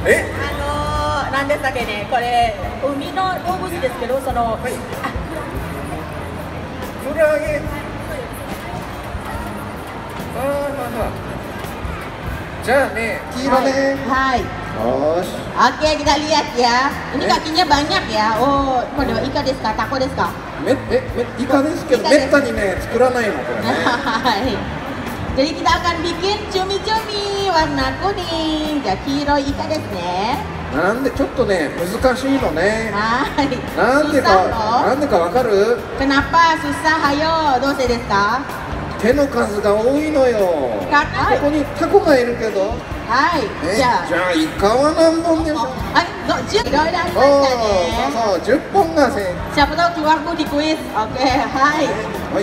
え、 なんでしたっけね、これ海の動物ですけど、その、 はい、クラゲ。じゃあね、黄色ね。 はい。 よし。 Oke, kita lihat ya. Ini kakinya banyak ya. Oh, kode ikan desu ka? Tako desu ka? イカですけど、めったにね、作らないの、これね。 はい。Jadi kita akan bikin cumi-cumi warna kuning. Jadi kiroi ikan desu ne. なんでちょっとね、難しいのね。 はい。 なんでかわかる？ Kenapa susah? Hayo, dose desu ka? 手の数が多いのよ。ここにタコがいるけど。 はい。じゃあイカは何本でしょう？ はい、10いろいろありましたね。 そう、10本が Siapa tahu keluar di quiz. Oke, hai. はい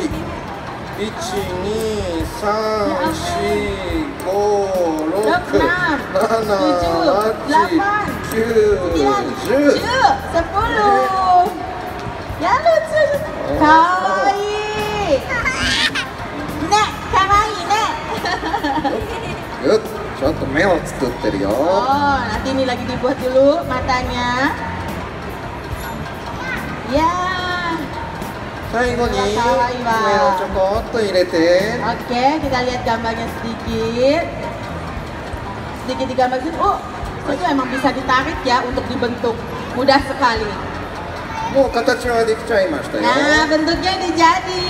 。1、2、3、4、5、6、7、8、9、10。10。Ya lucu. Kawaii. Ne, kawaii ne. ちょっと目を作ってるよ。 Oh, nanti ini lagi dibuat dulu matanya. Ya. 最後に目をちょこっと入れて。 Oke, kita lihat gambarnya sedikit. Sedikit digambar gitu. Oh, itu emang bisa ditarik ya untuk dibentuk. Mudah sekali. もう形はできちゃいましたよ。 Nah, bentuknya ini jadi.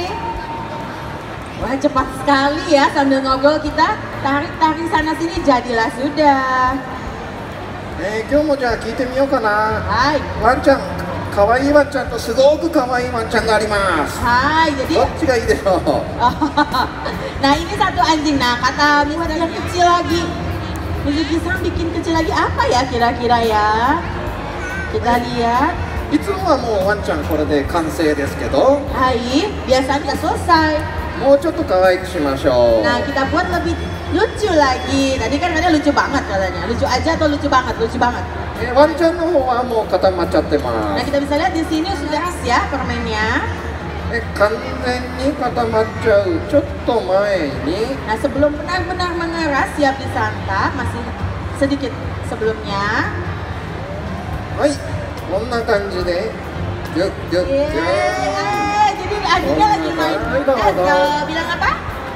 Wah, cepat sekali ya, sambil ngobrol kita tarik-tarik sana sini jadilah sudah. 今日もじゃあ聞いてみようかな。 はい。 ワンちゃん、可愛いワンちゃんとすごく可愛いワンちゃんがあります。 はい、jadi どっちがいいでしょう。 Nah, ini satu anjing. Nah, kata Mister yang kecil lagi. Mizuki-san bikin kecil lagi apa ya kira-kira ya? Kita lihat. いつもはもうワンちゃんこれで完成ですけど。 はい、biasanya selesai. もうちょっと可愛くしましょう。 Nah, kita buat lebih lucu lagi. Tadi kan katanya lucu banget katanya. Lucu aja atau lucu banget? Lucu banget. ワンちゃんの方はもう固まっちゃってま Nah, す。 kita bisa lihat di sini sudah ya permennya. 完全に固まっちゃうちょっと前に。 Nah, sebelum benar-benar mengeras siap disantap, masih sedikit sebelumnya. はい、こんな感じでギュッギュッギュッ。 Jadi adiknya lagi main. Bilang apa?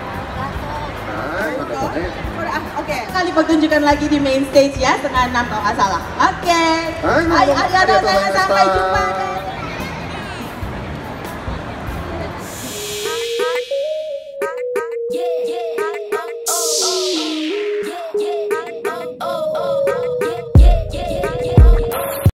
Oke, kali pertunjukan lagi di main stage ya, setengah 6 kalau nggak salah. Oke. Ayo, sampai jumpa.